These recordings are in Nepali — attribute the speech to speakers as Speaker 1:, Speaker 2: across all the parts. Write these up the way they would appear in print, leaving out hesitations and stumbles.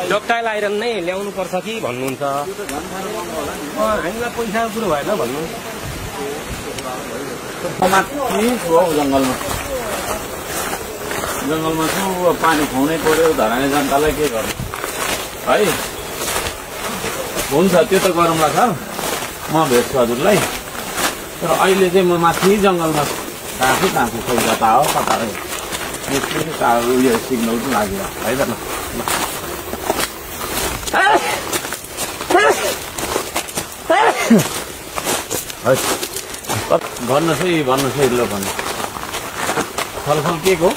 Speaker 1: डक्टाइल आइरन नै ल्याउनु पर्छ कि भन्नुहुन्छ हामीलाई पैसाको कुरो भएन भन्नु
Speaker 2: जंगलमा छु पानी खुवाउनै पर्यो धराने जनतालाई के गर्नु है हुन्छ त्यो त गरौँला सर म भेट्छु हजुरलाई तर अहिले चाहिँ म माथि जंगलमा काँछु खोइ कता हो कता उयो सिग्नल पनि लाग्यो है त भन्नुहोस् है ल भन्नु फलफल के को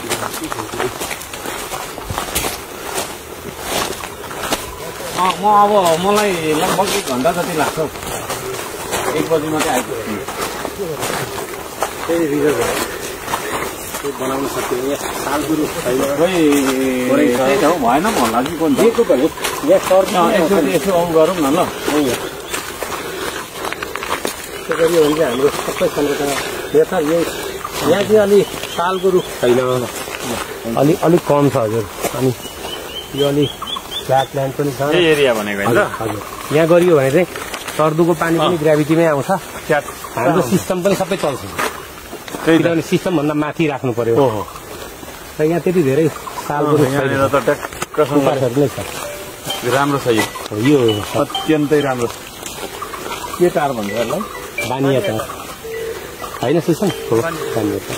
Speaker 2: म अब मलाई लगभग 1 घण्टा जति लाग्छ 1 बजी मात्रै आइपुग्छु
Speaker 1: बनाउन सक्यो सालगुरु
Speaker 2: भएन भन्ला कि कोही यसो गरौँ न ल
Speaker 1: त्यसो गऱ्यो भने चाहिँ हाम्रो सबै संरचना यहाँ चाहिँ अलिक सालगुरु छैन अलिक कम छ हजुर अनि यो अलिक फ्ल्याट ल्यान्ड पनि छ
Speaker 2: एरिया भनेको होइन
Speaker 1: हजुर यहाँ गरियो भने चाहिँ सर्दुको पानी पनि ग्राभिटीमै आउँछ हाम्रो सिस्टम पनि सबै चल्छ किनभने सिस्टम भन्दा माथि राख्नु पर्यो र यहाँ त्यति धेरै सालगुरु नै छ
Speaker 2: राम्रो छ यो अत्यन्तै राम्रो के टार भन्छ यसलाई
Speaker 1: बानिया टार होइन सिस्टम बानिया टार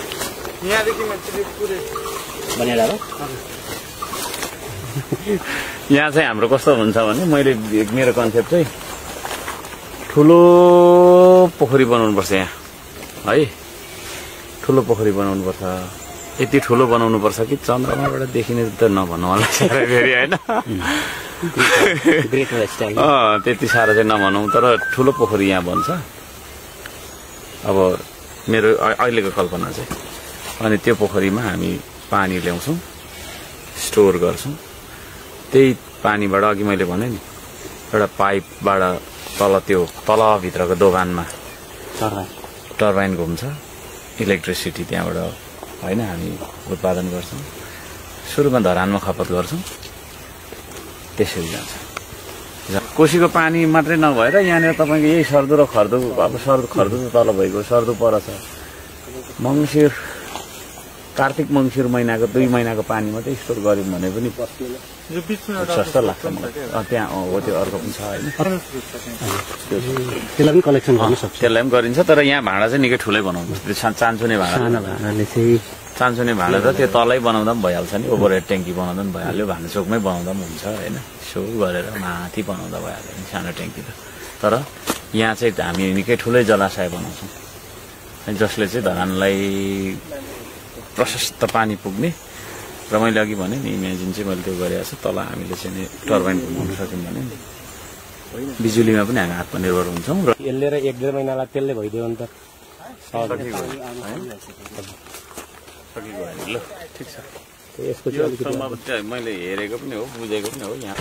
Speaker 2: यहाँ चाहिँ हाम्रो कस्तो हुन्छ भने मैले मेरो कन्सेप्ट चाहिँ ठुलो पोखरी बनाउनुपर्छ यहाँ है ठुलो पोखरी बनाउनुपर्छ यति ठुलो बनाउनुपर्छ कि चन्द्रमाबाट देखिने त नभन्नु होला फेरि होइन त्यति साह्रो चाहिँ नभनौँ तर ठुलो पोखरी यहाँ बन्छ अब मेरो अहिलेको कल्पना चाहिँ अनि त्यो पोखरीमा हामी पानी ल्याउँछौँ स्टोर गर्छौँ त्यही पानीबाट अघि मैले भने नि एउटा पाइपबाट तलभित्रको दोकानमा टर्बाइन घुम्छ इलेक्ट्रिसिटी त्यहाँबाट होइन हामी उत्पादन गर्छौँ सुरुमा धरानमा खपत गर्छौँ त्यसरी जान्छ कोसीको पानी मात्रै नभएर यहाँनिर तपाईँको यही सर्दु र खर्दु अब खर्दु त तल भइगयो सर्दु पर छ मङ्सिर कार्तिक मङ्सिर महिनाको 2 महिनाको पानी मात्रै स्टोर गऱ्यौँ भने पनि सस्तो लाग्छ मलाई त्यहाँ हो त्यो अर्को पनि छ होइन
Speaker 1: त्यसलाई पनि कलेक्सन गर्न सक्छ
Speaker 2: त्यसलाई पनि गरिन्छ तर यहाँ भाँडा चाहिँ निकै ठुलै बनाउनु चान्चुने भाँडा त त्यो तलै बनाउँदा पनि भइहाल्छ नि ओभरहेड ट्याङ्की बनाउँदा पनि भइहाल्यो भाँडा चोकमै बनाउँदा पनि हुन्छ होइन सो गरेर माथि बनाउँदा भइहाल्यो नि सानो ट्याङ्की त तर यहाँ चाहिँ हामी निकै ठुलै जलाशय बनाउँछौँ जसले चाहिँ धरानलाई प्रशस्त पानी पुग्ने र मैले अघि भने नि इमेजिन चाहिँ मैले त्यो गरेको छु तल हामीले चाहिँ टर्बाइन घुमाउन सक्यौँ भने नि बिजुलीमा पनि हामी आत्मनिर्भर हुन्छौँ र
Speaker 1: यसले र 1-1.5 महिनालाई त्यसले भइदियो भने त
Speaker 2: ल ठिक छ
Speaker 1: यसको चाहिँ
Speaker 2: मैले हेरेको पनि हो बुझेको पनि हो यहाँ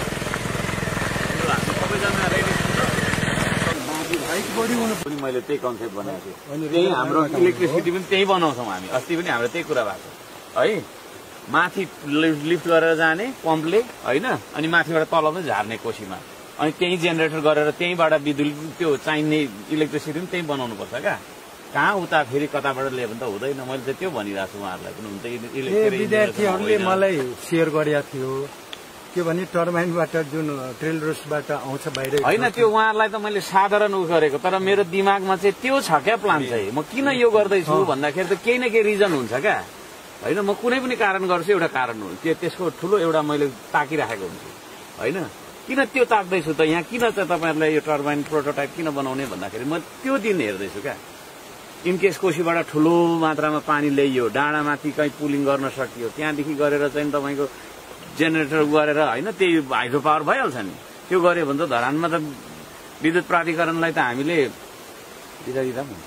Speaker 2: मैले त्यही कन्सेप्ट बनाएको छु त्यही हाम्रो इलेक्ट्रिसिटी पनि त्यही बनाउँछौँ हामी अस्ति पनि हाम्रो त्यही कुरा भएको है माथि लिफ्ट गरेर जाने पम्पले होइन अनि माथिबाट तल पनि झार्ने कोसीमा अनि त्यही जेनेरेटर गरेर त्यहीँबाट विद्युत त्यो चाहिने इलेक्ट्रिसिटी पनि त्यही बनाउनुपर्छ क्या कहाँ उता फेरि कताबाट ल्यायो भने त हुँदैन मैले चाहिँ त्यो भनिरहेको छु उहाँहरूलाई पनि हुन्छ
Speaker 3: विद्यार्थीहरूले मलाई सेयर गरेका थियो के भने टर्बाइनबाट जुन ट्रेल रोस्टबाट आउँछ बाहिर
Speaker 2: होइन त्यो उहाँहरूलाई त मैले साधारण उ गरेको तर मेरो दिमागमा चाहिँ त्यो छ क्या प्लान चाहिँ म किन यो गर्दैछु भन्दाखेरि त केही न केही रिजन हुन्छ क्या होइन म कुनै पनि कारण गर्छु एउटा कारण हो त्यसको ठुलो एउटा मैले ताकिराखेको हुन्छु होइन किन त्यो ताक्दैछु त यहाँ किन चाहिँ तपाईँहरूलाई यो टर्बाइन प्रोटोटाइप किन बनाउने भन्दाखेरि म त्यो दिन हेर्दैछु क्या इनकेस कोसीबाट ठुलो मात्रामा पानी ल्याइयो डाँडामाथि कहीँ पुलिङ गर्न सकियो त्यहाँदेखि गरेर चाहिँ तपाईँको जेनेरेटर गरेर होइन त्यही हाइड्रो पावर भइहाल्छ नि त्यो गऱ्यो भने त धरानमा त विद्युत प्राधिकरणलाई त हामीले दिँदा पनि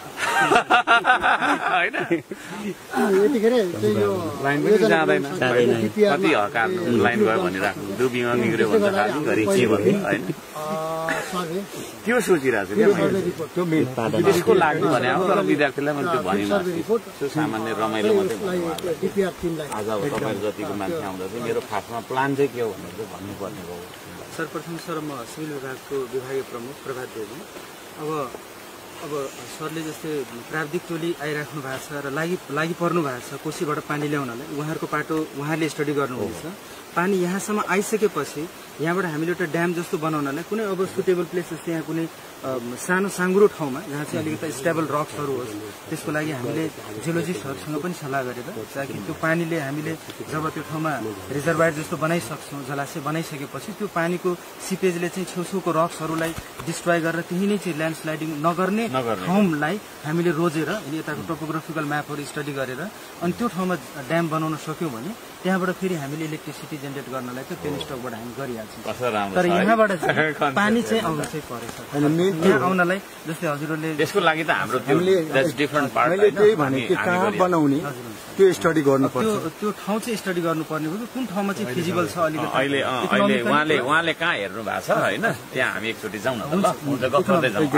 Speaker 3: यतिखेर चाहिँ यो
Speaker 2: लाइन पनि जाँदैन कति हकार लाइन गयो भने राख्नु डुबीमा निग्रियो भन्छ खालि घरि के भन्ने होइन त्यो सोचिरहेको छु क्या त्यसको लाग्नु भने अब तर विद्यार्थीलाई मैले त्यो भनेन त्यो सामान्य रमाइलो मात्रै आज अब तपाईँहरू जतिको मान्छे आउँदा चाहिँ मेरो खासमा प्लान चाहिँ के हो भनेर चाहिँ भन्नुपर्ने हो।
Speaker 4: सर्वप्रथम सर म सिभिल विभागको विभागीय प्रमुख प्रभात देवी। अब सरले जस्तै प्राविधिक टोली आइराख्नु भएको छ र लागि पर्नु भएको छ कोसीबाट पानी ल्याउनलाई। उहाँहरूको पाटो उहाँले स्टडी गर्नुहुनेछ। पानी यहाँसम्म आइसकेपछि यहाँबाट हामीले एउटा ड्याम जस्तो बनाउनलाई कुनै अब सुटेबल प्लेस जस्तै यहाँ कुनै सानो साङ्ग्रो ठाउँमा जहाँ चाहिँ अलिकति स्टेबल रक्सहरू होस् त्यसको लागि हामीले जियोलोजिस्टहरूसँग पनि सल्लाह गरेर ताकि त्यो पानीले हामीले जब त्यो ठाउँमा रिजर्भायर जस्तो बनाइसक्छौँ जलाशय बनाइसकेपछि त्यो पानीको सिपेजले चाहिँ छेउछेउको रक्सहरूलाई डिस्ट्रोय गरेर त्यही नै चाहिँ ल्यान्डस्लाइडिङ नगर्ने ठाउँलाई हामीले रोजेर यताको टोपोग्राफिकल म्यापहरू स्टडी गरेर अनि त्यो ठाउँमा ड्याम बनाउन सक्यौँ भने त्यहाँबाट फेरि हामीले इलेक्ट्रिसिटी जेनेरेट गर्नलाई त पेन स्टकबाट हामी गरिहाल्छौँ। तर यहाँबाट पानी चाहिँ आउनु चाहिँ परेछ। यहाँ आउनलाई जस्तै हजुरहरूले
Speaker 2: त्यसको लागि त हाम्रो
Speaker 3: त्यही भने कहाँ बनाउने त्यो स्टडी गर्नुपर्छ।
Speaker 2: त्यो
Speaker 4: ठाउँ चाहिँ स्टडी गर्नुपर्ने हो कि कुन ठाउँमा चाहिँ फिजिबल छ अलिकति।
Speaker 2: अहिले उहाँले कहाँ हेर्नु भएको छ होइन त्यहाँ हामी एकचोटि जाउँ न ल हुन्छ गफ गर्दै जाउँ।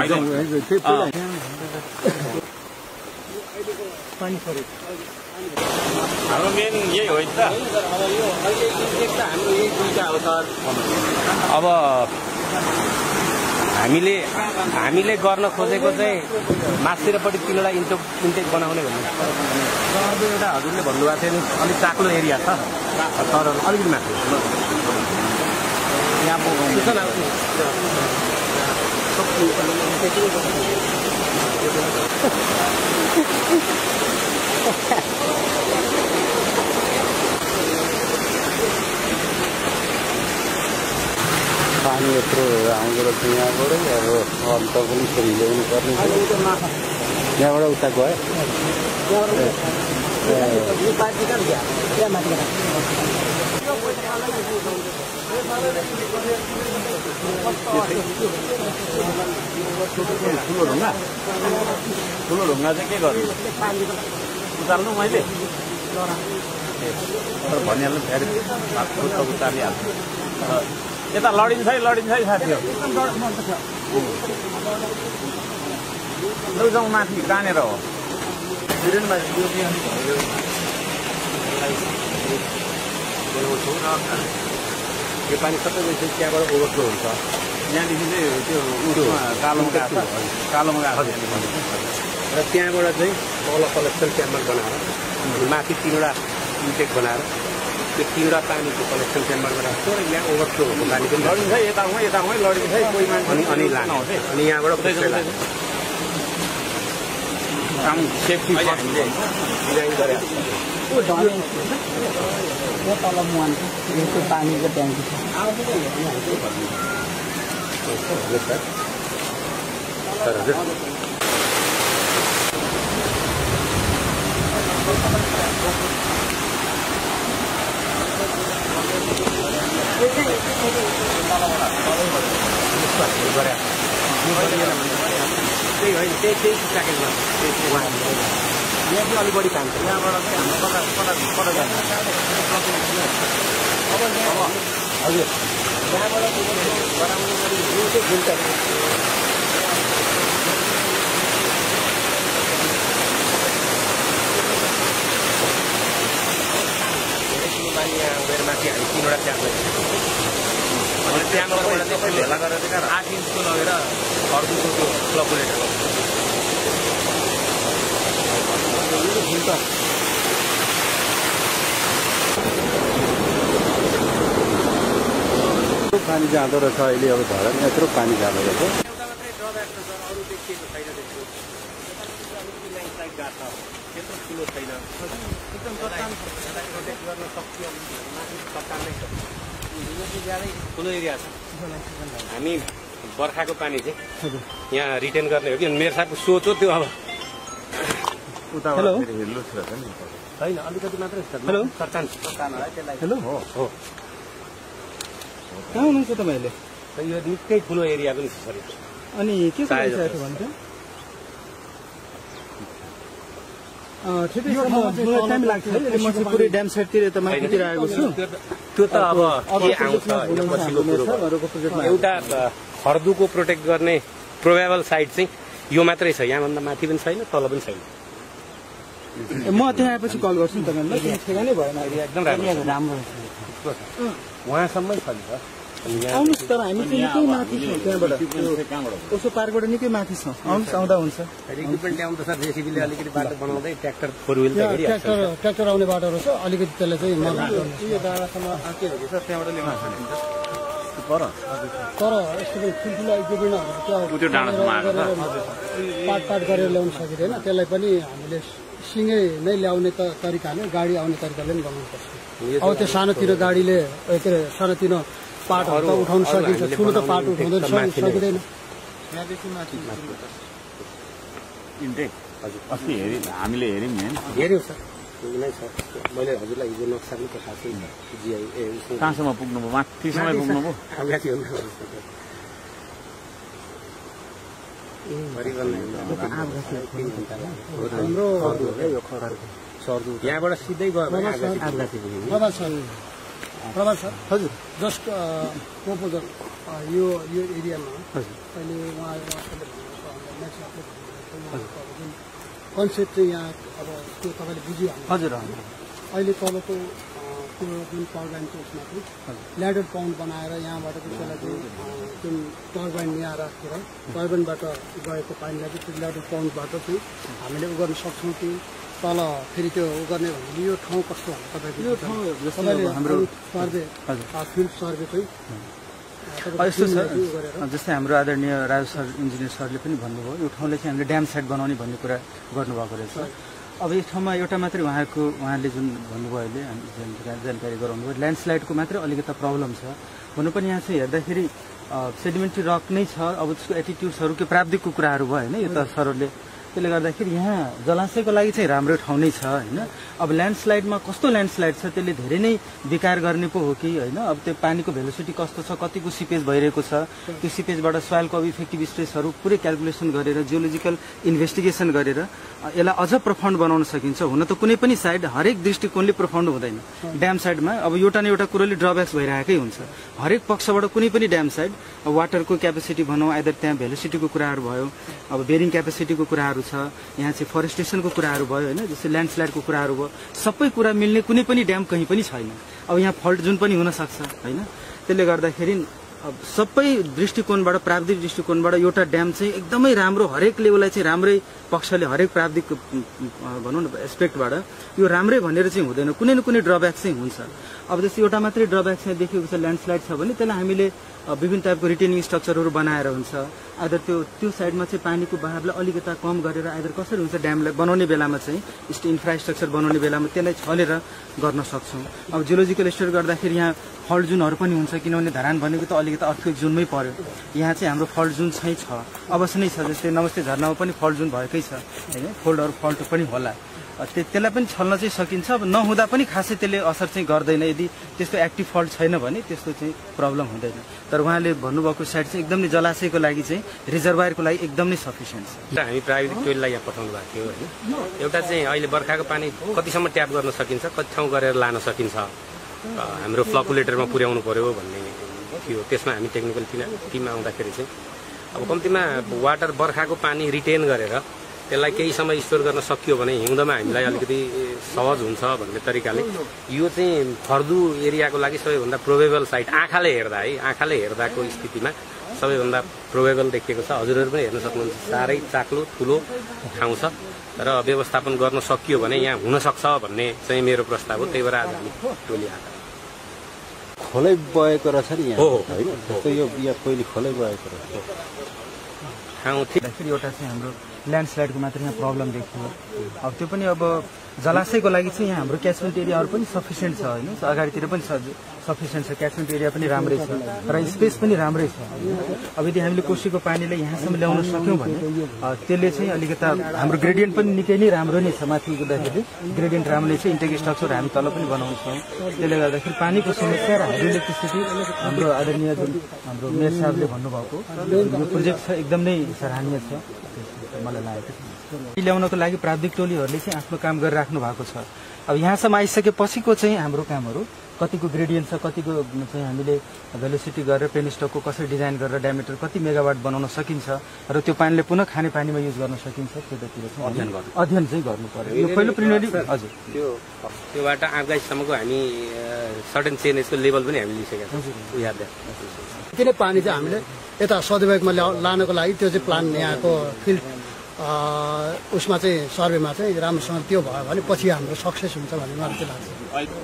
Speaker 2: हाम्रो मेन यही हो नि त हाम्रो यही दुईटा हो सर।
Speaker 1: अब हामीले गर्न खोजेको चाहिँ माथितिरपट्टि तिनवटा इन्टेक बनाउने भन्ने एउटा हजुरले भन्नुभएको थियो नि अलिक चाक्लो एरिया छ तर अलिकति माथि यहाँ
Speaker 3: पानी यत्रो आउँदो रहेछ यहाँबाट अब अन्त पनि फेरि ल्याउनु पर्ने यहाँबाट उता गयो
Speaker 2: ठुलो ढुङ्गा चाहिँ के गर्नु उचाल्नु मैले भनिहाल्नु फेरि उचालिहाल्छु यता लडिन्छ है साथीहरू लैजाउँ माथि कहाँनिर हो
Speaker 1: यो पानी सबै त्यहाँबाट ओभरफ्लो हुन्छ।
Speaker 2: यहाँदेखि चाहिँ त्यो कालोमा गएको
Speaker 1: र त्यहाँबाट चाहिँ तल कलेक्सन च्याम्बर बनाएर माथि तिनवटा इन्टेक बनाएर त्यो तिनवटा पानीको कलेक्सन च्याम्बरबाट यहाँ ओभरफ्लो भएको पानी पनि
Speaker 2: लडिन्छ यतामै लडिन्छ कोही मान्छे
Speaker 1: अनि लाने अनि यहाँबाट
Speaker 2: काम सेफ्टी
Speaker 1: डिजाइन गरेर
Speaker 4: तल मुहान त्यो पानीको ट्याङ्की छ
Speaker 1: त्यही प्याकेजमा यहाँ चाहिँ अलिक बढी काम छ।
Speaker 2: यहाँबाट चाहिँ हाम्रो कता जान्छ
Speaker 1: हजुर यहाँबाट गराउनु पऱ्यो यो चाहिँ फिल्टर पानी यहाँ उडेर माथि हामी तिनवटा ट्याप अनि त्यहाँबाट चाहिँ भेला गरेर 8 इन्चको लगेर अर्को त्यो क्लकुलेटर
Speaker 3: पानी जाँदो रहेछ अहिले अब धरान यत्रो पानी जाँदो रहेछ।
Speaker 1: एउटा मात्रै ड्रब्याक छ सर अरू देखिएको छैन त्यसको अलिकति ल्यान्डस्लाइड गएको छ त्यत्रो ठुलो छैन एकदम चट्टान प्रोटेक्ट गर्न सक्यो माथि चट्टान नै छ यो चाहिँ ज्यादै ठुलो एरिया छ। हामी बर्खाको पानी चाहिँ यहाँ रिटेन गर्ने हो कि मेरो साथको सोच हो त्यो अब
Speaker 2: हेलो
Speaker 1: होइन अलिकति मात्रै छ। हेलो चट्टान
Speaker 4: हेलो
Speaker 1: हो
Speaker 4: कहाँ हुनुहुन्छ तपाईँहरूले?
Speaker 1: यो निकै ठुलो एरिया पनि छ सर।
Speaker 4: अनि के भन्छ ठिकै छ मलाई टाइम लाग्छ है म चाहिँ पुरै ड्याम साइडतिर त माथितिर आएको छु
Speaker 1: त्यो त अब के आउँछ पछिल्लो कुरो एउटा हर्दुको प्रोटेक्ट गर्ने प्रोबेबल साइट चाहिँ यो मात्रै छ यहाँभन्दा माथि पनि छैन तल पनि छैन
Speaker 4: म त्यहाँ आएपछि कल गर्छु नि तपाईँलाई ठेगानै भएन
Speaker 1: एकदम राम्रो उहाँसम्मै छ नि त
Speaker 4: आउनुहोस् तर हामी चाहिँ निकै माथि छौँ त्यहाँबाट उसो पार्कबाट निकै माथि छौँ आउनुहोस् आउँदा हुन्छ
Speaker 1: इक्विपमेन्ट ल्याउनु त सर जेसीबीले अलिकति बाटो बनाउँदै ट्र्याक्टर फोर व्हिल
Speaker 4: ट्र्याक्टर आउने बाटोहरू छ अलिकति त्यसलाई चाहिँ
Speaker 3: यो डाँडासम्म के हो कि सर त्यहाँबाट ल्याउनु सकिन्छ
Speaker 4: तर यस्तो ठुल्ठुलो इक्विपमेन्टहरू पाट गरेर ल्याउनु सकिँदैन त्यसलाई पनि हामीले सिँगै नै ल्याउने तरिकाले गाडी आउने तरिकाले पनि बनाउनुपर्छ अब त्यो सानोतिनो गाडीले के अरे सानोतिनो पाटहरू त उठाउन सकिन्छ ठुलो त पाट उठाउँदैन सकिँदैन
Speaker 2: अस्ति हामीले हेऱ्यौँ नि
Speaker 1: हेऱ्यौँ सर नै छ मैले हजुरलाई हिजो नक्सा पनि पठाएको छु जिआई
Speaker 2: कहाँसम्म पुग्नुभयो माथिसम्म पुग्नुभयो
Speaker 1: यहाँबाट सिधै गयो
Speaker 4: प्रभात सर हजुर जस्ट प्रपोजल यो एरियामा अहिले कन्सेप्ट चाहिँ यहाँ अब त्यो तपाईँले बुझिहाल्नु हजुर
Speaker 3: अहिले तलको त्यो जुन टर्बाइनको उसमा चाहिँ ल्याडर पाउन्ड बनाएर यहाँबाट त्यसलाई चाहिँ जुन टर्बाइन यहाँ राखेर टर्बाइनबाट गएको पानीलाई चाहिँ त्यो ल्याडर पाउन्डबाट चाहिँ हामीले उ गर्न सक्छौँ कि तल फेरि त्यो उ गर्ने भने यो ठाउँ कस्तो हो तपाईँको तपाईँले हाम्रो सर्वे फिल्ड सर्वे चाहिँ
Speaker 4: यस्तो छ जस्तै हाम्रो आदरणीय राजु सर इन्जिनियर सरले पनि भन्नुभयो यो ठाउँलाई चाहिँ हामीले ड्याम साइड बनाउने भन्ने कुरा गर्नुभएको रहेछ अब यस ठाउँमा एउटा मात्रै उहाँले जुन भन्नुभयो अहिले जानकारी गराउनुभयो ल्यान्डस्लाइडको मात्रै अलिकति प्रब्लम छ हुनु पनि यहाँ चाहिँ हेर्दाखेरि सेडिमेन्ट्री रक नै छ अब त्यसको एटिट्युड्सहरू के प्राविधिकको कुराहरू भयो होइन यो त सरहरूले त्यसले गर्दाखेरि यहाँ जलाशयको लागि चाहिँ राम्रो ठाउँ नै छ होइन अब ल्यान्डस्लाइडमा कस्तो ल्यान्डस्लाइड छ त्यसले धेरै नै विकार गर्ने पो हो कि होइन अब त्यो पानीको भेलोसिटी कस्तो छ कतिको सिपेज भइरहेको छ त्यो सिपेजबाट सोइलको अब इफेक्टिभ स्ट्रेसहरू पुरै क्यालकुलेसन गरेर जियोलोजिकल इन्भेस्टिगेसन गरेर यसलाई अझ प्रफाउन्ड बनाउन सकिन्छ हुन त कुनै पनि साइड हरेक दृष्टिकोणले प्रफाउन्ड हुँदैन ड्याम साइडमा अब एउटा न एउटा कुरोले ड्रब्याक्स भइरहेकै हुन्छ हरेक पक्षबाट कुनै पनि ड्याम साइड वाटरको क्यापेसिटी भनौँ आइदर त्यहाँ भेलोसिटीको कुराहरू भयो अब बेरिङ क्यापेसिटीको कुराहरू छ यहाँ चाहिँ फरेस्टेसनको कुराहरू भयो होइन जस्तै ल्यान्डस्लाइडको कुराहरू भयो सबै कुरा मिल्ने कुनै पनि ड्याम कहीँ पनि छैन अब यहाँ फल्ट जुन पनि हुन सक्छ होइन त्यसले गर्दाखेरि अब सबै दृष्टिकोणबाट प्राविधिक दृष्टिकोणबाट एउटा ड्याम चाहिँ एकदमै राम्रो हरेक लेभललाई चाहिँ राम्रै पक्षले हरेक प्राविधिक भनौँ न एस्पेक्टबाट यो राम्रै भनेर चाहिँ हुँदैन कुनै न कुनै ड्रब्याक चाहिँ हुन्छ अब जस्तै एउटा मात्रै ड्रब्याक चाहिँ देखेको छ ल्यान्डस्लाइड छ भने त्यसलाई हामीले विभिन्न टाइपको रिटेनिङ स्ट्रक्चरहरू बनाएर हुन्छ आइदर त्यो साइडमा चाहिँ पानीको बहावलाई अलिकता कम गरेर आइदर कसरी हुन्छ ड्यामलाई बनाउने बेलामा चाहिँ इन्फ्रास्ट्रक्चर बनाउने बेलामा त्यसलाई छलेर गर्न सक्छौँ अब जियोलोजिकल स्टडी गर्दाखेरि यहाँ फल्ट जुनहरू पनि हुन्छ किनभने धरान भनेको त अलिकति अर्थक्वेक जुनमै पर्यो यहाँ चाहिँ हाम्रो फल्ट जुन चाहिँ छ अवश्य नै छ जस्तै नमस्ते झरनामा पनि फल्ट जुन भएकै छ होइन फल्ट पनि होला त्यसलाई पनि छल्न चाहिँ सकिन्छ अब नहुँदा पनि खासै त्यसले असर चाहिँ गर्दैन यदि त्यस्तो एक्टिभ फल्ट छैन भने त्यस्तो चाहिँ प्रब्लम हुँदैन तर उहाँले भन्नुभएको साइड चाहिँ एकदमै जलाशयको लागि चाहिँ रिजर्भायरको लागि एकदमै सफिसियन्ट छ
Speaker 1: हामी प्राविधिक टोललाई यहाँ पठाउनु भएको थियो होइन एउटा चाहिँ अहिले बर्खाको पानी कतिसम्म ट्याप गर्न सकिन्छ कति ठाउँ गरेर लान सकिन्छ हाम्रो फ्लकुलेटरमा पुर्याउनु पर्यो भन्ने थियो त्यसमा हामी टेक्निकल टिम आउँदाखेरि चाहिँ अब कम्तीमा वाटर बर्खाको पानी रिटेन गरेर त्यसलाई केही समय स्टोर गर्न सकियो भने हिउँदमा हामीलाई अलिकति सहज हुन्छ भन्ने तरिकाले यो चाहिँ फर्दु एरियाको लागि सबैभन्दा प्रोबेबल साइट आँखाले हेर्दाको स्थितिमा सबैभन्दा प्रोबेबल देखिएको छ हजुरहरू पनि हेर्न सक्नुहुन्छ साह्रै चाक्लो ठुलो ठाउँ छ र व्यवस्थापन गर्न सकियो भने यहाँ हुन सक्छ भन्ने चाहिँ मेरो प्रस्ताव हो त्यही भएर आज हामी टोली आएको
Speaker 3: खोलै बगेको रहेछ नि यहाँ होइन जस्तै यो पहिले खोलै बगेको रहेछ
Speaker 1: ठाउँ
Speaker 4: फेरि एउटा चाहिँ हाम्रो ल्यान्डस्लाइडको मात्र यहाँ प्रब्लम देखियो अब त्यो पनि अब जलाशयको लागि चाहिँ यहाँ हाम्रो क्याचमेन्ट एरियाहरू पनि सफिसियन्ट छ होइन अगाडितिर पनि सफिसियन्ट छ क्याचमेन्ट एरिया पनि राम्रै छ र स्पेस पनि राम्रै छ अब यदि हामीले कोसीको पानीलाई यहाँसम्म ल्याउन सक्यौँ भने त्यसले चाहिँ अलिकता हाम्रो ग्रेडियन्ट पनि निकै नै राम्रो नै छ माथि गर्दाखेरि ग्रेडियन्ट राम्रो नै छ इन्टेक स्ट्रक्चर हामी तल पनि बनाउँछौँ त्यसले गर्दाखेरि पानीको समस्या र हाइड्रो इलेक्ट्रिसिटी हाम्रो आदरणीय जुन हाम्रो मेयर साहबले भन्नुभएको यो प्रोजेक्ट छ एकदम नै सराहनीय छ मलाई लागेको छ ल्याउनको लागि प्राविधिक टोलीहरूले चाहिँ आफ्नो काम गरिराख्नु भएको छ। अब यहाँसम्म आइसकेपछिको चाहिँ हाम्रो कामहरू कतिको ग्रेडियन्ट छ, कतिको चाहिँ हामीले भेलोसिटी गरेर पेनिस्टकको कसरी डिजाइन गरेर डायमिटर कति मेगावाट बनाउन सकिन्छ र त्यो पानीले पुनः खाने पानीमा युज गर्न सकिन्छ त्यतातिर चाहिँ अध्ययन चाहिँ गर्नु पर्यो। यो पहिलो प्रिलिमिनरी हजुर
Speaker 1: त्योबाट आफगाइसम्मको हामी सर्टेन चेन्जेसको लेभल पनि हामीले लिइसकेका छौँ। याद
Speaker 3: किन पानी चाहिँ हामीले यता सदुपयोगमा लानको लागि त्यो चाहिँ प्लान यहाँको फिल्ड उसमा चाहिँ सर्वेमा चाहिँ राम्रोसँग त्यो भयो भने पछि हाम्रो सक्सेस हुन्छ भन्ने मलाई चाहिँ लाग्छ।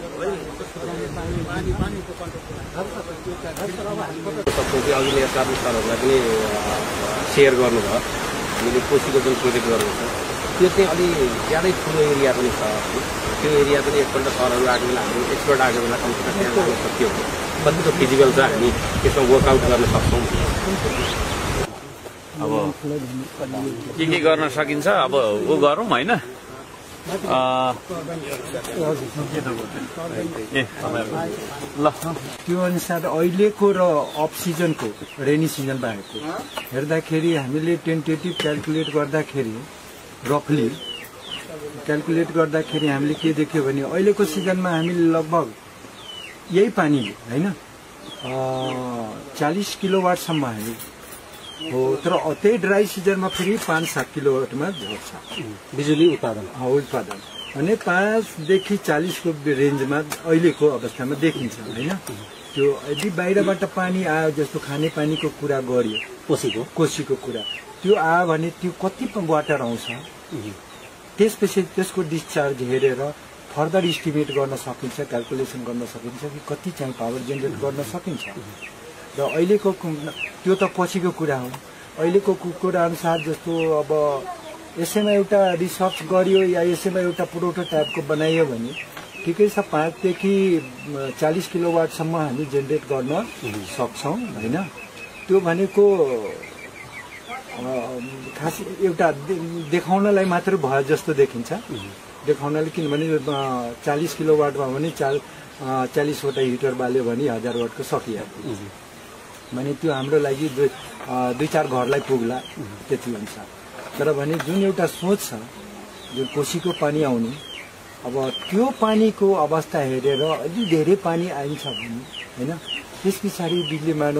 Speaker 1: अघिल्लो एस्टाब्लिस सरहरूलाई पनि सेयर गर्नुभयो। हामीले कोसीको जुन प्रोजेक्ट गर्नु छ त्यो चाहिँ अलि ज्यादै ठुलो एरिया पनि छ। त्यो एरिया पनि एकपल्ट सरहरू आएको बेला हामी एक्सपर्ट आएको बेला कम्प्युटर त्यहाँ जानु सक्यो कतिको फिजिबल छ हामी त्यसमा वर्कआउट गर्न सक्छौँ।
Speaker 2: अब के गर्न सकिन्छ अब ऊ गरौँ होइन।
Speaker 5: ल त्यो अनुसार अहिलेको र अफ सिजनको रेनी सिजन बाहेकको हेर्दाखेरि हामीले टेन्टेटिभ क्यालकुलेट गर्दाखेरि रफली क्यालकुलेट गर्दाखेरि हामीले के देख्यो भने अहिलेको सिजनमा हामीले लगभग यही पानीले होइन 40 किलोवाटसम्म हामी हो। तर त्यही ड्राई सिजनमा फेरि 5-7 किलोवाटमा झर्छ
Speaker 1: बिजुली उत्पादन
Speaker 5: भने 5 देखि 40 को रेन्जमा अहिलेको अवस्थामा देखिन्छ होइन। त्यो यदि बाहिरबाट पानी आयो जस्तो खाने पानीको कुरा गरियो कोसीको कुरा त्यो आयो भने त्यो कति वाटर आउँछ त्यसपछि त्यसको डिस्चार्ज हेरेर फर्दर इस्टिमेट गर्न सकिन्छ, क्यालकुलेसन गर्न सकिन्छ कि कति चाहिँ पावर जेनेरेट गर्न सकिन्छ। र अहिलेको त्यो त पछिको कुरा हो। अहिलेको कुरा अनुसार जस्तो अब यसैमा एउटा रिसर्च गरियो या यसैमा एउटा प्रोटोटाइपको बनाइयो भने ठिकै छ 5 देखि 40 किलोवाटसम्म हामी जेनेरेट गर्न सक्छौँ होइन। त्यो भनेको खास एउटा देखाउनलाई मात्र भयो जस्तो देखिन्छ देखाउनले, किनभने 40 किलोवाटमा भने 40 वटा हिटर बाल्यो भने 1000 वाटको सकिहाल्यो भने त्यो हाम्रो लागि 2-4 घरलाई पुग्ला त्यति हुन्छ। तर भने जुन एउटा सोच छ जुन कोसीको पानी आउने अब त्यो पानीको अवस्था हेरेर अलि धेरै पानी आइन्छ भने होइन त्यस पछाडि बिजुली मानव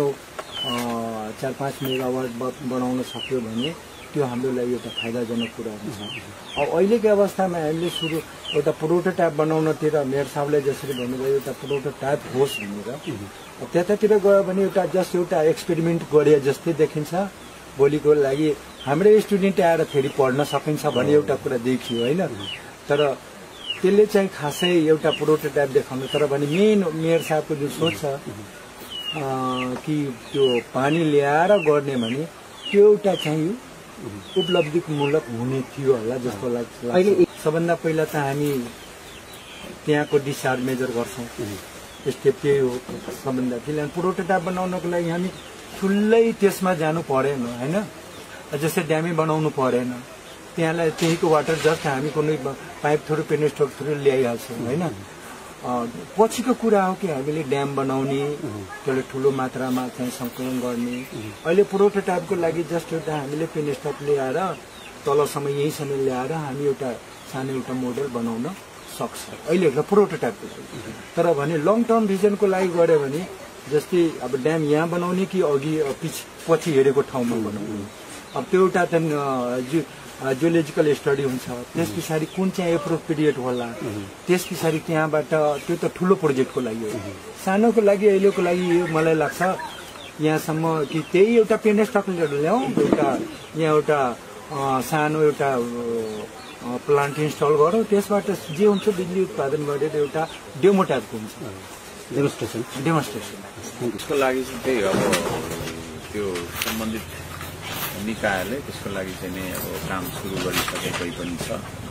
Speaker 5: 4-5 मेगावाट बनाउन सक्यो भने त्यो हाम्रो लागि एउटा फाइदाजनक कुरा हुन्छ। अब अहिलेको अवस्थामा हामीले सुरु एउटा प्रोटोटाइप बनाउनतिर मेयर साहबले जसरी भन्नुभयो एउटा प्रोटोटाइप होस् भनेर त्यतातिर गयो भने एउटा एक्सपेरिमेन्ट गरे जस्तै देखिन्छ। भोलिको लागि हाम्रै स्टुडेन्ट आएर फेरि पढ्न सकिन्छ भन्ने एउटा कुरा देखियो होइन। तर त्यसले चाहिँ खासै एउटा प्रोटोटाइप देखाउनु तर भने मेयर साहबको जुन सोच छ कि त्यो पानी ल्याएर गर्ने भने त्यो एउटा चाहिँ उपलब्धिमूलक हुने थियो होला जस्तो लाग्छ। अहिले सबभन्दा पहिला त हामी त्यहाँको डिस्चार्ज मेजर गर्छौँ स्टेप त्यही हो सबभन्दा। किनभने प्रोटोटाइप बनाउनको लागि हामी ठुलै त्यसमा जानु परेन होइन। जस्तै ड्यामै बनाउनु परेन त्यहाँलाई त्यहीको वाटर जस्ट हामी कुनै पाइप थ्रु पेनिस्टक थ्रु ल्याइहाल्छौँ होइन। पछिको कुरा हो कि हामीले ड्याम बनाउने त्यसले ठुलो मात्रामा चाहिँ सङ्कलन गर्ने। अहिले प्रोटोटाइपको लागि जस्ट एउटा हामीले पेनिस्टक ल्याएर तलसम्म यहीँसम्म ल्याएर हामी एउटा सानो एउटा मोडल बनाउन सक्छ अहिले एउटा प्रोटोटाइपको लागि। तर भने लङ टर्म भिजनको लागि गऱ्यो भने जस्तै अब ड्याम यहाँ बनाउने कि अघि पछि हेरेको ठाउँमा बनाउने अब त्यो एउटा त जियोलोजिकल स्टडी हुन्छ। त्यस पछाडि कुन चाहिँ एप्रोप्रिएट होला त्यस पछाडि त्यहाँबाट त्यो त ठुलो प्रोजेक्टको लागि हो। सानोको लागि अहिलेको लागि यो मलाई लाग्छ यहाँसम्म कि त्यही एउटा पेनिस्टक ल्याउँ एउटा यहाँ एउटा सानो एउटा प्लान्ट इन्स्टल गरौँ त्यसबाट जे हुन्छ बिजुली उत्पादन गरेर एउटा डेमो टाइपको हुन्छ डेमोन्स्ट्रेसन।
Speaker 2: त्यसको लागि चाहिँ त्यही अब त्यो सम्बन्धित निकायले त्यसको लागि चाहिँ नै अब काम सुरु गरिसकेकै पनि छ।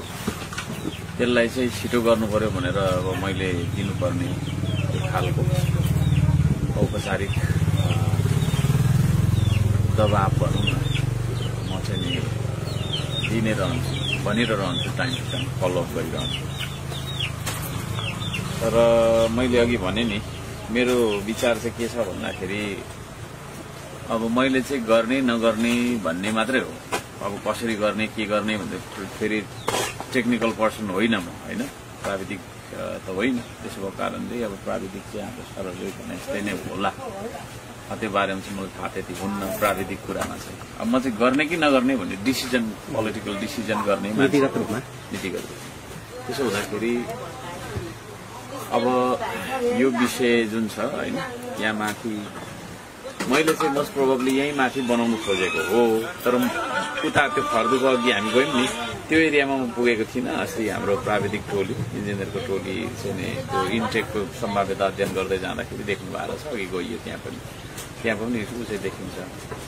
Speaker 2: त्यसलाई चाहिँ छिटो गर्नु पर्यो भनेर अब मैले दिनुपर्ने त्यो खालको औपचारिक दबाब भनौँ न म चाहिँ नि दिने रहन्छु भनिरहन्छु टाइम टु टाइम फलोअप गरिरहन्छु। तर मैले अघि भने नि मेरो विचार चाहिँ के छ भन्दाखेरि अब मैले चाहिँ गर्ने नगर्ने भन्ने मात्रै हो अब कसरी गर्ने के गर्ने भन्दै फेरि टेक्निकल पर्सन होइन म होइन, प्राविधिक त होइन। त्यसो भएको कारणले अब प्राविधिक चाहिँ हाम्रो सरले भने जस्तै नै होला, त्यो बारेमा चाहिँ मलाई थाहा त्यति हुन्न प्राविधिक कुरामा चाहिँ। अब म चाहिँ गर्ने कि नगर्ने भन्ने डिसिजन, पोलिटिकल डिसिजन गर्ने
Speaker 1: नीतिगत रूपमा।
Speaker 2: त्यसो हुँदाखेरि अब यो विषय जुन छ होइन, यहाँ माथि मैले चाहिँ मोस्ट प्रोबेबली यहीँ माथि बनाउनु खोजेको हो, तर उता त्यो फर्दुको अघि हामी गयौँ नि, त्यो एरियामा म पुगेको थिइनँ। अस्ति हाम्रो प्राविधिक टोली, इन्जिनियरको टोली चाहिँ नि त्यो इन्टेकको सम्भाव्यता अध्ययन गर्दै जाँदाखेरि देख्नु भएको छ, अघि गइयो त्यहाँ पनि ऊ चाहिँ देखिन्छ।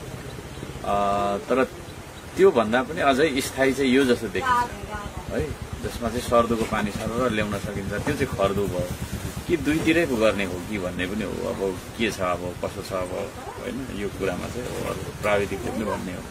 Speaker 2: तर त्योभन्दा पनि अझै स्थायी चाहिँ यो जस्तो देखिन्छ है, जसमा चाहिँ सर्दोको पानी सर ल्याउन सकिन्छ। त्यो चाहिँ खर्दो भयो कि दुईतिरै गर्ने हो कि भन्ने पनि हो। अब के छ, अब कसो छ, अब होइन यो कुरामा चाहिँ प्राविधिकले पनि भन्ने हो।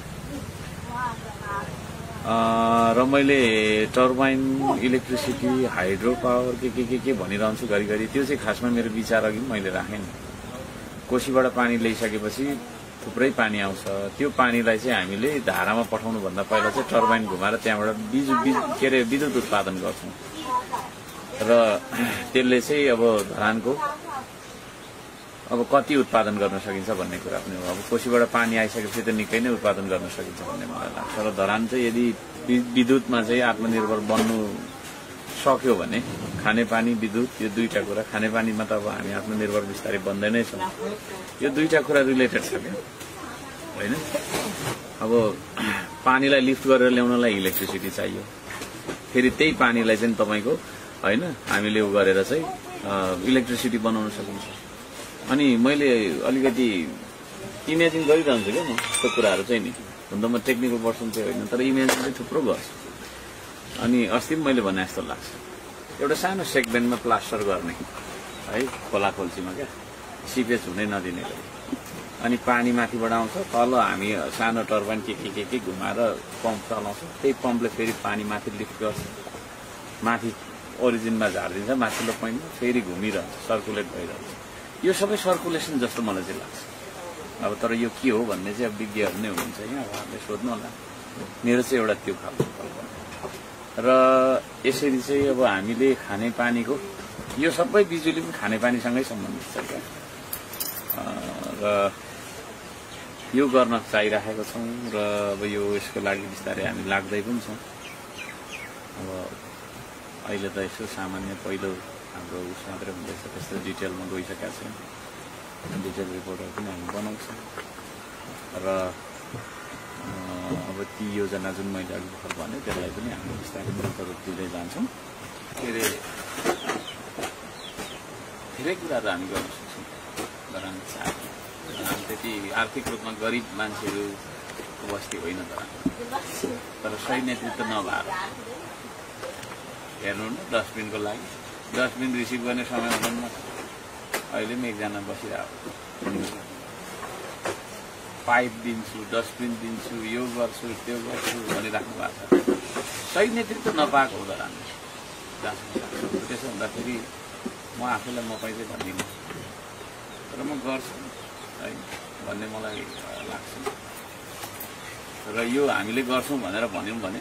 Speaker 2: र मैले टर्बाइन, इलेक्ट्रिसिटी, हाइड्रो पावर के भनिरहन्छु घरिघरि, त्यो चाहिँ खासमा मेरो विचार अघि मैले राखेँ नि। कोसीबाट पानी ल्याइसकेपछि थुप्रै पानी आउँछ, त्यो पानीलाई चाहिँ हामीले धारामा पठाउनुभन्दा पहिला चाहिँ टर्बाइन घुमाएर त्यहाँबाट विद्युत उत्पादन गर्छौँ र त्यसले चाहिँ अब धरानको अब कति उत्पादन गर्न सकिन्छ भन्ने कुरा पनि हो। अब कोसीबाट पानी आइसकेपछि त निकै नै उत्पादन गर्न सकिन्छ भन्ने मलाई लाग्छ। र धरान चाहिँ यदि विद्युतमा चाहिँ आत्मनिर्भर बन्नु सक्यो भने खानेपानी, विद्युत, यो दुईटा कुरा, खानेपानीमा त अब हामी आत्मनिर्भर बिस्तारै बन्दै नै छौँ। यो दुईटा कुरा रिलेटेड छ क्या होइन। अब पानीलाई लिफ्ट गरेर ल्याउनलाई इलेक्ट्रिसिटी चाहियो, फेरि त्यही पानीलाई चाहिँ तपाईँको होइन हामीले उ गरेर चाहिँ इलेक्ट्रिसिटी बनाउन सकिन्छ। अनि मैले अलिकति इमेजिन गरिरहन्छु क्या म त्यो कुराहरू चाहिँ नि, हुन त म टेक्निकल पर्सन चाहिँ होइन, तर इमेजिन चाहिँ थुप्रो गर्छु। अनि अस्ति पनि मैले भने जस्तो लाग्छ, एउटा सानो सेगमेन्टमा प्लास्टर गर्ने है, खोला खोल्सीमा क्या, सिपेज हुनै नदिने गरी, अनि पानी माथिबाट आउँछ, तल हामी सानो टर्बाइन के घुमाएर पम्प चलाउँछौँ, त्यही पम्पले फेरि पानी माथि लिफ्ट गर्छ, माथि ओरिजिनमा झारिदिन्छ, माथिल्लो पोइन्टमा फेरि घुमिरहन्छ, सर्कुलेट भइरहन्छ। यो सबै सर्कुलेसन जस्तो मलाई चाहिँ लाग्छ। अब तर यो के हो भन्ने चाहिँ अब विज्ञहरू नै हुनुहुन्छ यहाँ, अब हामीले सोध्नु होला। मेरो चाहिँ एउटा त्यो खालको कल्पना। र यसरी चाहिँ अब हामीले खानेपानीको यो सबै बिजुली पनि खानेपानीसँगै सम्बन्धित छ क्या, र यो गर्न चाहिरहेको छौँ। र अब यो यसको लागि बिस्तारै हामी लाग्दै पनि छौँ। अब अहिले त यसो सामान्य पहिलो हाम्रो उस मात्रै हुँदैछ, त्यस्तो डिटेलमा गइसकेका छैन। डिटेल रिपोर्टहरू पनि हामी बनाउँछौँ र अब ती योजना जुन मैले अघि भर्खर भने त्यसलाई पनि हामी बिस्तारै मूर्त रूप दिँदै जान्छौँ। के अरे धेरै कुराहरू हामी गर्न सक्छौँ। धरान त्यति आर्थिक रूपमा गरिब मान्छेहरूको बस्ती होइन धरान, तर सही नेतृत्व नभएर हेर्नु न, डस्टबिनको लागि डस्टबिन रिसिभ गर्ने समय हुँदैन। अहिले पनि एकजना बसिरहेको, पाइप दिन्छु, डस्टबिन दिन्छु, यो गर्छु त्यो गर्छु भनिराख्नु भएको छ। सही नेतृत्व नपाएको हो धरान। त्यसो हुँदाखेरि म आफूलाई म चाहिँ भन्दिनँ, तर म गर्छु है भन्ने मलाई लाग्छ। र यो हामीले गर्छौँ भनेर भन्यौँ भने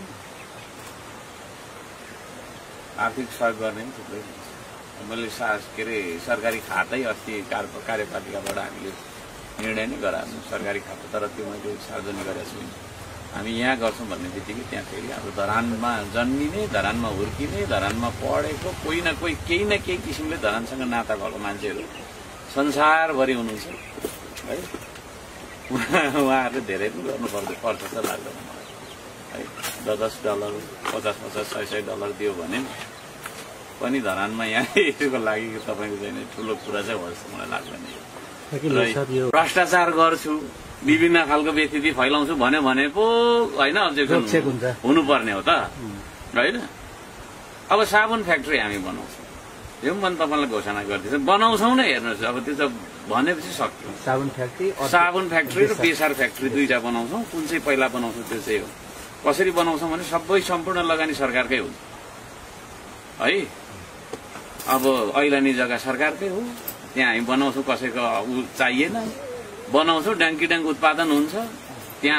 Speaker 2: आर्थिक सहयोग गर्ने पनि थुप्रै हुन्छ। मैले के अरे सरकारी खातै अस्ति कार्यपालिकाबाट हामीले निर्णय नै गराएको सरकारी खाता, तर त्यो मैले सार्वजनिक गरेको छुइनँ। हामी यहाँ गर्छौँ भन्ने बित्तिकै त्यहाँ फेरि हाम्रो धरानमा जन्मिने, धरानमा हुर्किने, धरानमा पढेको कोही न कोही केही न केही किसिमले धरानसँग नाता भएको मान्छेहरू संसारभरि हुनुहुन्छ है। उहाँहरूले धेरै पनि गर्नुपर्छ जस्तो लाग्दैन मलाई है। $10 $50 $100 दियो भने पनि धरानमा यहाँ यसको लागि तपाईँको चाहिँ ठुलो कुरा चाहिँ हो जस्तो मलाई लाग्दैन। भ्रष्टाचार गर्छु, विभिन्न खालको व्यक्ति फैलाउँछु भन्यो भने पो होइन अब्जेक्सन हुनुपर्ने हो त होइन। अब साबुन फ्याक्ट्री हामी बनाउँछौँ, यो पनि तपाईँलाई घोषणा गरिदिन्छ, बनाउँछौँ नै। हेर्नुहोस् अब त्यो त भनेपछि सक्यो। साबुन फ्याक्ट्री र बेसार फ्याक्ट्री दुईटा बनाउँछौँ। कुन चाहिँ पहिला बनाउँछौँ त्यो चाहिँ हो। कसरी बनाउँछौँ भने सबै सम्पूर्ण लगानी सरकारकै हुन्छ है। अब ऐलानी जग्गा सरकारकै हो, त्यहाँ हामी बनाउँछौँ, कसैको चाहिएन, बनाउँछौँ, ड्याङ्की ड्याङ्क उत्पादन हुन्छ, त्यहाँ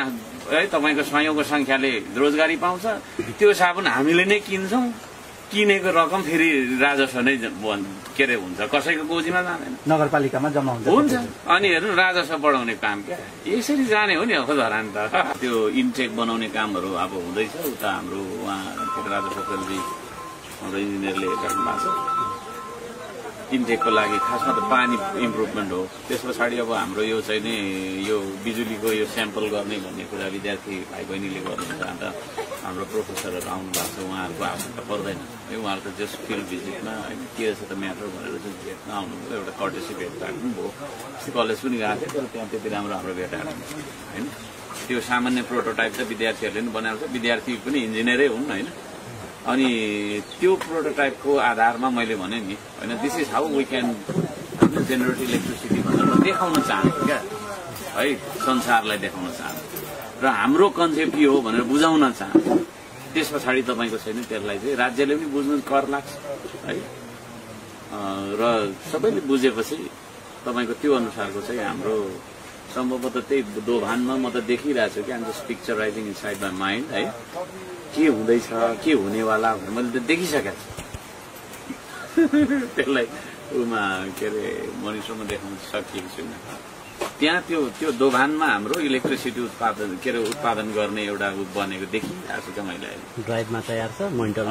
Speaker 2: है तपाईँको सयौंको संख्याले रोजगारी पाउँछ। त्यो साबुन हामीले नै किन्छौँ, किनेको रकम फेरि राजस्व नै के अरे हुन्छ, कसैको गोजीमा जाँदैन,
Speaker 5: नगरपालिकामा जम्मा
Speaker 2: हुन्छ। अनि हेर्नु राजस्व बढाउने काम क्या यसरी जाने हो नि अब धरान त। त्यो इन्टेक बनाउने कामहरू अब हुँदैछ उता हाम्रो उहाँ के अरे राजा पोखरेलजी हाम्रो इन्जिनियरले गर्नु भएको छ। इन्टेकको लागि खासमा त पानी इम्प्रुभमेन्ट हो। त्यस पछाडि अब हाम्रो यो चाहिँ नि यो बिजुलीको यो स्याम्पल गर्ने भन्ने कुरा विद्यार्थी भाइ बहिनीले गर्नुहुन्छ। अन्त हाम्रो प्रोफेसरहरू आउनु भएको छ, उहाँहरूको आवश्यकता पर्दैन। उहाँहरू त जस्ट फिल्ड भिजिटमा के रहेछ त म्याटर भनेर चाहिँ भेट्न आउनुभयो, एउटा कर्टेसी भेट राख्नु भयो। कलेज पनि गएको थियो, तर त्यहाँ त्यति राम्रो हाम्रो भेट राख्नु होइन। त्यो सामान्य प्रोटोटाइप त विद्यार्थीहरूले पनि बनाएको छ, विद्यार्थी पनि इन्जिनियरै हुन् होइन। अनि त्यो प्रोटोटाइपको आधारमा मैले भने नि होइन, this is how we can generate electricity भनेर देखाउन चाहन्छु क्या है, संसारलाई देखाउन चाहन्छु र हाम्रो कन्सेप्ट के हो भनेर बुझाउन चाहन्छु। त्यस पछाडि तपाईँको छैन त्यसलाई चाहिँ राज्यले पनि बुझ्नु कर लाग्छ है, र सबैले बुझेपछि तपाईँको त्यो अनुसारको चाहिँ हाम्रो सम्भवतः त्यही दोभानमा म त देखिरहेको छु कि um just picturizing inside my mind है, के हुँदैछ के हुनेवाला भनेर मैले त देखिसकेको छु। त्यसलाई उमा के अरे मनिटरमा देखाउन सकिएको छैन। त्यहाँ त्यो दोभानमा हाम्रो इलेक्ट्रिसिटी उत्पादन गर्ने एउटा बनेको देखिरहेको छु क्या मैले।
Speaker 6: ड्राइभमा तयार छ मोनिटरमा।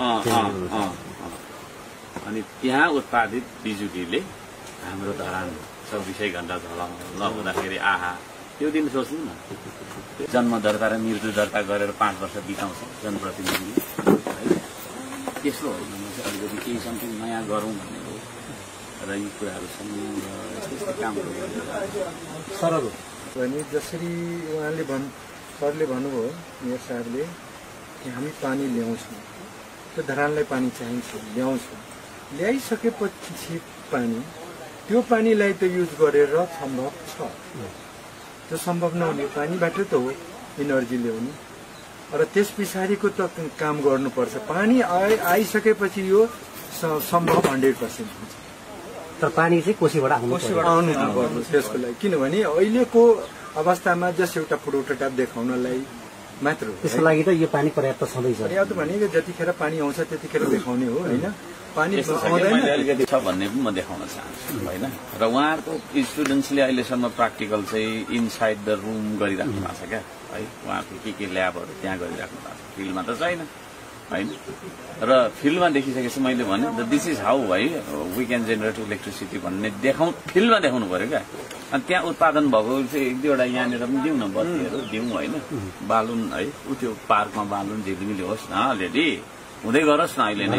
Speaker 2: अनि त्यहाँ उत्पादित बिजुलीले हाम्रो धरान 24 घण्टा नहुँदाखेरि आहा त्यो दिन सोच्नु न, जन्म दर्ता र मृत्यु दर्ता गरेर 5 वर्ष बिताउँछ जनप्रतिनिधि है। त्यसो होइन, अलिकति केही समथिङ नयाँ गरौँ भन्ने हो र यी कुराहरूसँग त्यस्तो कामहरू
Speaker 5: सरल हो भने जसरी उहाँले सरले भन्नुभयो मेयर साहबले कि हामी पानी ल्याउँछौँ, त्यो धरानलाई पानी चाहिन्छ, ल्याउँछौँ। ल्याइसकेपछि पानी त्यो पानीलाई त युज गरेर सम्भव छ, त्यो सम्भव नहुने पानीबाट त हो इनर्जी ल्याउने, र त्यस पछाडिको त काम गर्नुपर्छ। पानी आइसकेपछि यो सम्भव 100% हुन्छ,
Speaker 6: तर पानी चाहिँ कोसीबाट
Speaker 5: आउनु पर्छ त्यसको लागि। किनभने अहिलेको अवस्थामा जस एउटा प्रोटोटाइप देखाउनलाई मात्र हो,
Speaker 6: त्यसको लागि त यो पानी पर्याप्त छँदैछ।
Speaker 5: पर्याप्त भनेको जतिखेर पानी आउँछ त्यतिखेर देखाउने हो होइन, पानी
Speaker 2: अलिकति छ भन्ने पनि म देखाउन चाहन्छु होइन। र उहाँहरूको स्टुडेन्ट्सले अहिलेसम्म प्र्याक्टिकल चाहिँ इनसाइड द रुम गरिराख्नु भएको छ क्या है, उहाँहरूको के ल्याबहरू त्यहाँ गरिराख्नु भएको छ, फिल्डमा त छैन होइन। र फिल्डमा देखिसकेपछि मैले भने दिस इज हाउ है वी क्यान जेनेरेट इलेक्ट्रिसिटी भन्ने फिल्डमा देखाउनु पर्यो क्या। अनि त्यहाँ उत्पादन भएको चाहिँ 1-2वटा यहाँनिर पनि दिउँ न, बत्तीहरू दिउँ होइन, बालुन है त्यो पार्कमा बालुन झिलिमिली होस् न अलरेडी हुँदै गरोस् न। अहिले नै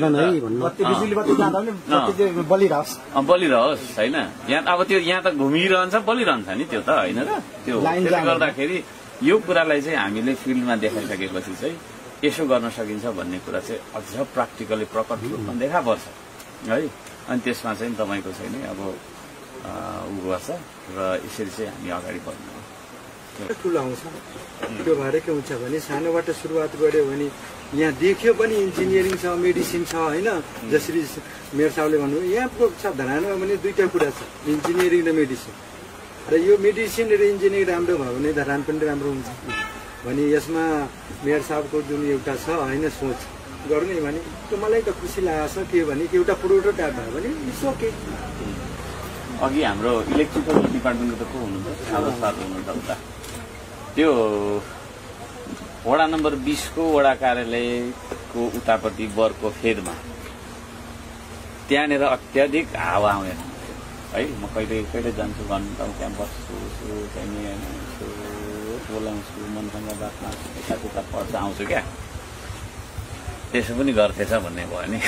Speaker 2: बलिरहोस् होइन, यहाँ अब त्यो यहाँ त घुमिरहन्छ बलिरहन्छ नि त्यो त होइन र। त्यो त्यसले गर्दाखेरि यो कुरालाई चाहिँ हामीले फिल्डमा देखाइसकेपछि चाहिँ यसो गर्न सकिन्छ भन्ने कुरा चाहिँ अझ प्र्याक्टिकली प्रकट रूपमा देखा पर्छ है। अनि त्यसमा चाहिँ तपाईँको चाहिँ नि अब उ गर्छ र यसरी चाहिँ हामी अगाडि बढ्नु
Speaker 5: ठुलो आउँछ। त्यो भएर के हुन्छ भने सानोबाट सुरुवात गर्यो भने यहाँ देख्यो पनि इन्जिनियरिङ छ, मेडिसिन छ होइन। जसरी मेयर साहबले भन्नुभयो यहाँको छ धरानमा भने 2टा कुरा छ, इन्जिनियरिङ र मेडिसिन। र यो मेडिसिन र इन्जिनियरिङ राम्रो भयो भने धरान पनि राम्रो हुन्छ भने यसमा मेयर साहबको जुन एउटा छ होइन सोच गर्ने भने त्यो मलाई त खुसी लागेको छ। के भने एउटा प्रोटोटाइप भयो भने इट्स ओके।
Speaker 2: अघि हाम्रो इलेक्ट्रिकल डिपार्टमेन्टको त को हुनुहुन्छ, साधु हुनुहुन्छ उता त्यो वडा नम्बर 20 को वडा कार्यालयको उतापट्टि बरको फेदमा त्यहाँनिर अत्याधिक हावा आउने है। म कहिले जान्छु भन्नु त त्यहाँ बस्छु त्यहाँनिर बोलाउँछु, मनसँग बात मार्छु, यताउता पर्छ आउँछु क्या। त्यसो पनि गर्थेछ भन्ने भयो नि।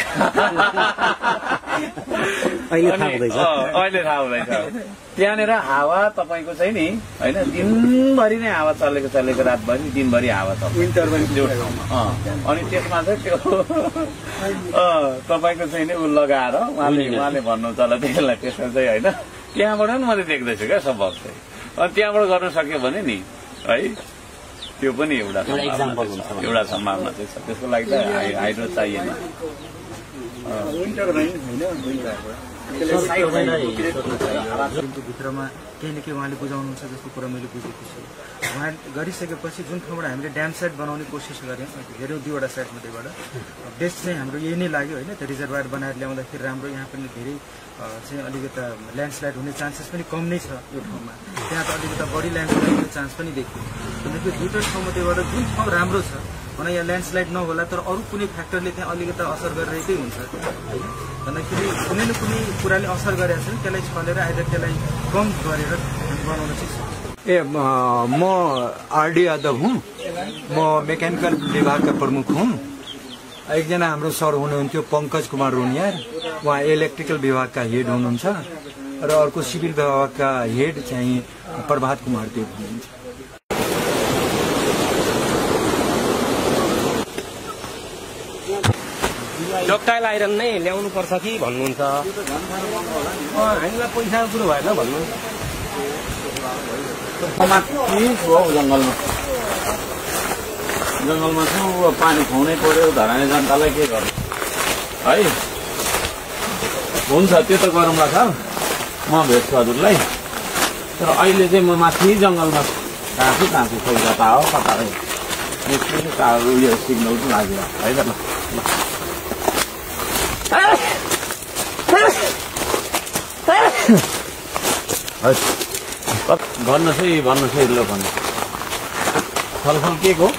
Speaker 2: अहिले थाहा हुँदैछ। त्यहाँनिर हावा तपाईँको चाहिँ नि होइन दिनभरि नै हावा चलेको रातभरि दिनभरि हावा चल्छ विन्टर पनि त्यो ठाउँमा। अनि त्यसमा चाहिँ त्यो तपाईँको चाहिँ नि उ लगाएर उहाँले भन्नु चला त्यसलाई त्यसमा चाहिँ होइन त्यहाँबाट पनि मैले देख्दैछु क्या सम्भव चाहिँ। अनि त्यहाँबाट गर्न सक्यो भने नि है त्यो पनि एउटा सम्भावना चाहिँ छ। त्यसको लागि त हाइड्रो चाहिएन।
Speaker 4: भित्रमा केही न केही उहाँले बुझाउनुहुन्छ जस्तो कुरा मैले बुझेको छु। उहाँ गरिसकेपछि जुन ठाउँबाट हामीले ड्याम साइड बनाउने कोसिस गऱ्यौँ हेऱ्यौँ 2वटा साइड मध्येबाट बेस्ट चाहिँ हाम्रो यही नै लाग्यो होइन। त्यो रिजर्भर बनाएर ल्याउँदाखेरि राम्रो, यहाँ पनि धेरै चाहिँ अलिकता ल्यान्डस्लाइड हुने चान्सेस पनि कम नै छ यो ठाउँमा। त्यहाँ त अलिकता बढी ल्यान्डस्लाइड हुने चान्स पनि देखियो। किनकि 2टा ठाउँ मध्येबाट जुन ठाउँ राम्रो छ भने यहाँ ल्यान्डस्लाइड नहोला, तर अरू कुनै फ्याक्टरले त्यहाँ अलिकता असर गरिरहेकै हुन्छ होइन। भन्दाखेरि कुनै न कुनै कुराले असर गरेको छ नि, त्यसलाई छलेर आइदर त्यसलाई कम गरेर बनाउन चाहिँ सक्छ।
Speaker 5: म आरडी यादव हूँ, म मैकेनिकल विभाग का प्रमुख हूँ। एकजना हाम्रो सर हुनुहुन्थ्यो पंकज कुमार रोनियार, उहाँ इलेक्ट्रिकल विभाग का हेड हुनुहुन्छ र अर्को सिभिल विभाग का हेड चाहिँ प्रभात कुमार देव हुनुहुन्छ।
Speaker 1: डक्टाइल आइरन नै ल्याउनु पर्छ कि भन्नुहुन्छ। हामीलाई पैसाको कुरो भएन भन्नु।
Speaker 2: जङ्गलमा छु, पानी खुवाउनै पर्यो धराने जनतालाई, के गर्नु है। हुन्छ त्यो त गरौँला सर, म भेट्छु हजुरलाई। तर अहिले चाहिँ म माथि जङ्गलमा कहाँ छु खोइ कता हो कता है, उयो सिग्नल पनि लाग्यो है त। भन्नुहोस् है ल भन्नु। छलफल के को?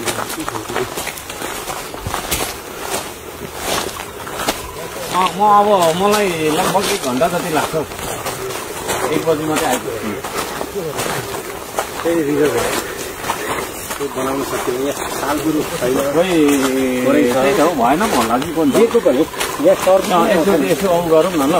Speaker 2: म अब मलाई लगभग 1 घन्टा जति लाग्छ। 1 बजी मात्रै आइपुग्छु।
Speaker 1: बनाउन सक्यो यहाँ सालगुरु छैन,
Speaker 2: भएन भन्ला कि कोन
Speaker 1: दिएको पनि यहाँ सर्च
Speaker 2: यसो आउँ गरौँ न ल।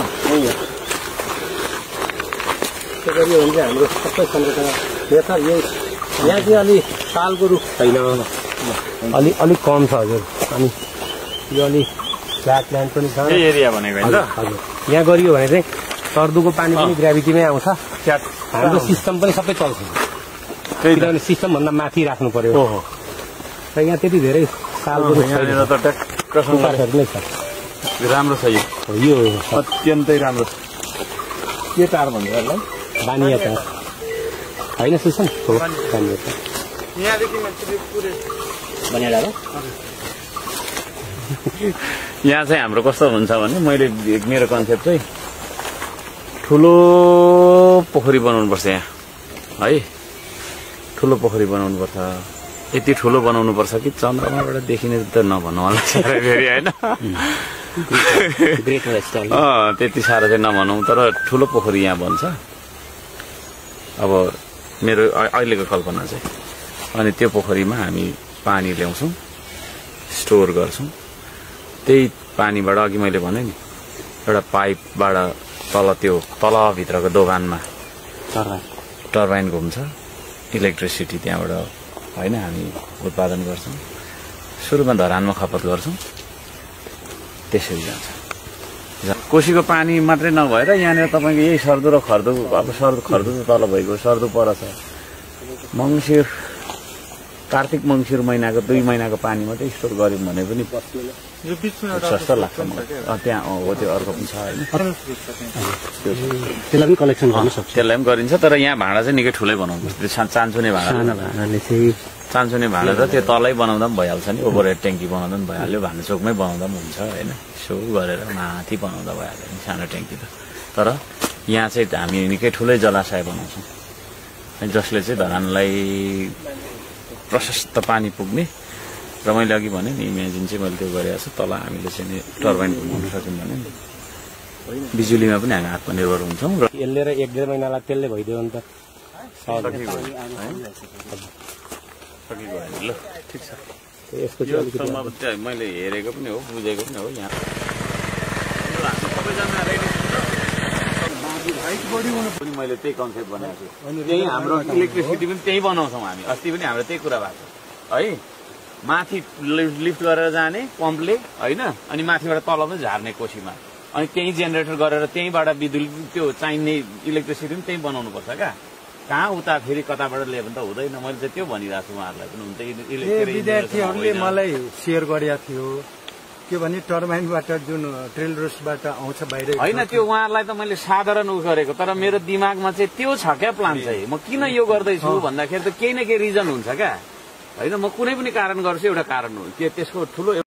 Speaker 1: त्यो गरियो भने चाहिँ हाम्रो सबै संरचना यही यहाँ चाहिँ अलि सालको रुख छैन, अलिक कम छ हजुर। अनि यो अलि फ्ल्याट ल्यान्ड पनि छ
Speaker 2: एरिया भनेको होइन।
Speaker 1: हजुर यहाँ गरियो भने चाहिँ सर्दुको पानी पनि ग्राभिटीमै आउँछ, हाम्रो सिस्टम पनि सबै चल्छ। किनभने सिस्टमभन्दा माथि राख्नु पर्यो र यहाँ त्यति धेरै सालको रुख छैन, नै छ।
Speaker 2: राम्रो छ यो अत्यन्तै राम्रो। के तार भन्छ यसलाई?
Speaker 1: बानिया तार होइन सुसन, बानिया तार।
Speaker 2: यहाँ चाहिँ हाम्रो कस्तो हुन्छ भने मैले मेरो कन्सेप्ट चाहिँ ठुलो पोखरी बनाउनुपर्छ यहाँ है। ठुलो पोखरी बनाउनुपर्छ। यति ठुलो बनाउनुपर्छ कि चन्द्रमाबाट देखिने त नभन्नु होला फेरि होइन। त्यति साह्रो चाहिँ नभनौँ, तर ठुलो पोखरी यहाँ बन्छ। अब मेरो अहिलेको कल्पना चाहिँ, अनि त्यो पोखरीमा हामी पानी ल्याउँछौँ, स्टोर गर्छौँ। त्यही पानीबाट अघि मैले भने नि एउटा पाइपबाट त्यो तलभित्रको दोभानमा टर्बाइन घुम्छ, इलेक्ट्रिसिटी त्यहाँबाट होइन हामी उत्पादन गर्छौँ। सुरुमा धरानमा खपत गर्छौँ, त्यसरी जान्छ। कोसीको पानी मात्रै नभएर यहाँनिर तपाईँको यही सर्दु र खर्दु, अब खर्दु त तल भइगयो, सर्दु पर छ। मङ्सिर कार्तिक मङ्सिर महिनाको 2 महिनाको पानी मात्रै स्टोर गऱ्यौँ भने पनि सस्तो लाग्छ मलाई। त्यहाँ हो त्यो अर्को पनि छ होइन,
Speaker 6: त्यसलाई पनि कलेक्सन गर्न सक्छ,
Speaker 2: त्यसलाई पनि गरिन्छ। तर यहाँ भाँडा चाहिँ निकै ठुलै बनाउनुपर्छ। त्यो चान्चुने भाँडा, चान्चुने भाँडा त त्यो तलै बनाउँदा पनि भइहाल्छ नि, ओभरहेड ट्याङ्की बनाउँदा पनि भइहाल्यो, भान्साचोकमै बनाउँदा पनि हुन्छ होइन। यसो गरेर माथि बनाउँदा भइहाल्यो नि सानो ट्याङ्की त। तर यहाँ चाहिँ हामी निकै ठुलै जलाशय बनाउँछौँ जसले चाहिँ धरानलाई प्रशस्त पानी पुग्ने। र मैले अघि भने नि इमेजिन चाहिँ मैले त्यो गरेको छु, तल हामीले चाहिँ टर्बाइन घुमाउन सक्यौँ भने बिजुलीमा पनि हामी आत्मनिर्भर हुन्छौँ। र
Speaker 1: यसले र 1-1.5 महिनालाई त्यसले भइदियो भने त
Speaker 2: ल ठिक छ।
Speaker 1: यसको चाहिँ
Speaker 2: मैले हेरेको पनि हो, बुझेको पनि हो। यहाँ मैले त्यही कन्सेप्ट बनाएको छु। त्यही हाम्रो इलेक्ट्रिसिटी पनि त्यही बनाउँछौँ हामी। अस्ति पनि हाम्रो त्यही कुरा भएको छ है। माथि लिफ्ट गरेर जाने पम्पले होइन, अनि माथिबाट तल पनि झार्ने कोसीमा, अनि त्यही जेनेरेटर गरेर त्यहीँबाट बिजुली त्यो चाहिने इलेक्ट्रिसिटी पनि त्यही बनाउनुपर्छ क्या। कहाँ उता फेरि कताबाट ल्यायो भने त हुँदैन। मैले चाहिँ त्यो भनिरहेको छु उहाँहरूलाई पनि। हुन्छ
Speaker 5: विद्यार्थीहरूले मलाई सेयर गरेका थियो के भने टर्बाइनबाट जुन ट्रेल रोस्टबाट आउँछ बाहिर
Speaker 2: होइन त्यो उहाँहरूलाई त मैले साधारण उ गरेको तर मेरो दिमागमा चाहिँ त्यो छ क्या प्लान चाहिँ म किन यो गर्दैछु भन्दाखेरि त केही न केही रिजन हुन्छ क्या होइन म कुनै पनि कारण गर्छु एउटा कारण हो त्यसको ठुलो